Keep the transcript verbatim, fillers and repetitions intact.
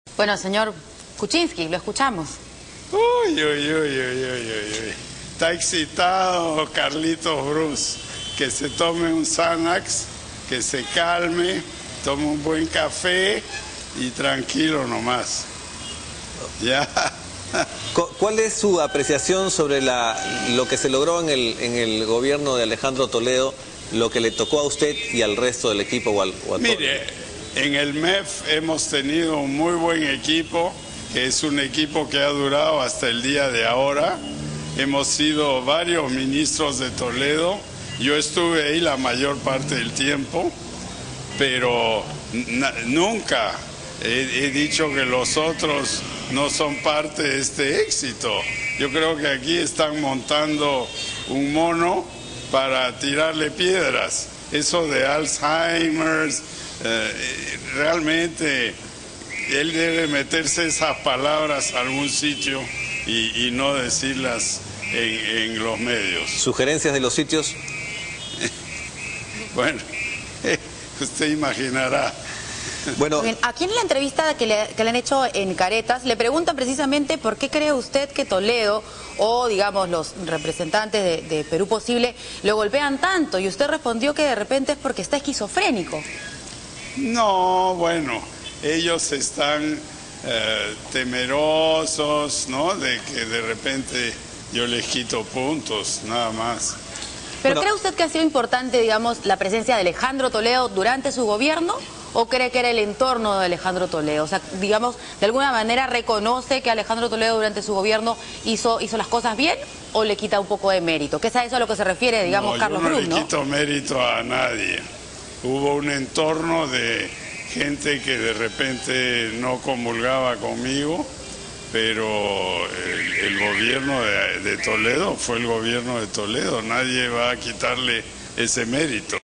Bueno, señor Kuczynski, lo escuchamos. Uy, uy, uy, uy, uy, uy, uy. Está excitado Carlitos Bruce. Que se tome un Xanax, que se calme, tome un buen café y tranquilo nomás. Ya. ¿Cuál es su apreciación sobre la, lo que se logró en el, en el gobierno de Alejandro Toledo, lo que le tocó a usted y al resto del equipo? O al, o a Mire, en el M E F hemos tenido un muy buen equipo, que es un equipo que ha durado hasta el día de ahora. Hemos sido varios ministros de Toledo. Yo estuve ahí la mayor parte del tiempo, pero nunca he, he dicho que los otros no son parte de este éxito. Yo creo que aquí están montando un mono para tirarle piedras. Eso de Alzheimer, eh, realmente él debe meterse esas palabras a algún sitio y, y no decirlas en, en los medios. ¿Sugerencias de los sitios? Bueno, eh, usted imaginará. Bueno, aquí en la entrevista que le, que le han hecho en Caretas, le preguntan precisamente por qué cree usted que Toledo o, digamos, los representantes de, de Perú Posible lo golpean tanto, y usted respondió que de repente es porque está esquizofrénico. No, bueno, ellos están eh, temerosos, ¿no?, de que de repente yo les quito puntos, nada más. ¿Pero bueno, cree usted que ha sido importante, digamos, la presencia de Alejandro Toledo durante su gobierno? ¿O cree que era el entorno de Alejandro Toledo? O sea, digamos, de alguna manera reconoce que Alejandro Toledo durante su gobierno hizo, hizo las cosas bien, ¿o le quita un poco de mérito? Que es a eso a lo que se refiere, digamos, no, Carlos Cruz, ¿no? Yo no le quito mérito a nadie. Hubo un entorno de gente que de repente no comulgaba conmigo, pero el, el gobierno de, de Toledo fue el gobierno de Toledo. Nadie va a quitarle ese mérito.